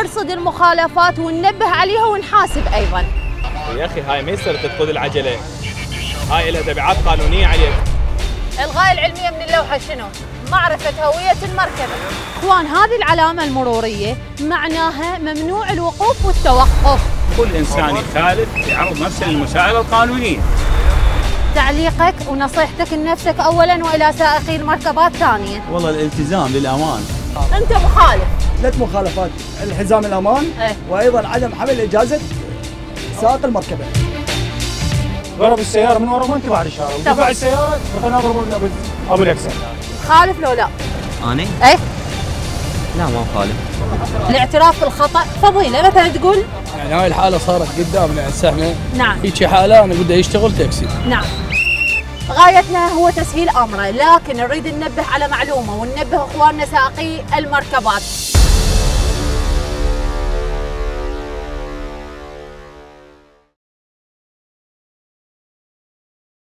نرصد المخالفات وننبه عليها ونحاسب أيضاً. يا أخي هاي ما يصير تقود العجلة، هاي لها تبعات قانونية عليك. إلغاء العلمية من اللوحة شنو؟ معرفة هوية المركبة. إخوان هذه العلامة المرورية معناها ممنوع الوقوف والتوقف. كل إنسان يخالف يعرض نفسه للمساءلة القانونية. تعليقك ونصيحتك لنفسك أولاً وإلى سائقي المركبات ثانياً. والله الالتزام للأمان. أنت مخالف. 3 مخالفات: الحزام الأمان، وأيضاً عدم حمل إجازة سائق المركبة. ضرب السيارة من ورا ما انتبه للإشارة، ودفع السيارة دخلنا نضرب أبو الأكسر. خالف لو لا؟ أنا؟ إيه؟ لا ما مخالف. الاعتراف بالخطأ فضيلة، مثلا تقول يعني هاي الحالة صارت قدامنا هسه احنا. نعم. هيك حالة أنا بده يشتغل تاكسي. نعم. غايتنا هو تسهيل أمره، لكن نريد ننبه على معلومة وننبه إخواننا سائقي المركبات.